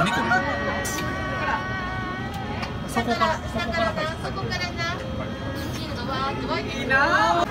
何これ。そこからそこからな、そこからな。いいのがわーっと湧いてくる。 いいな。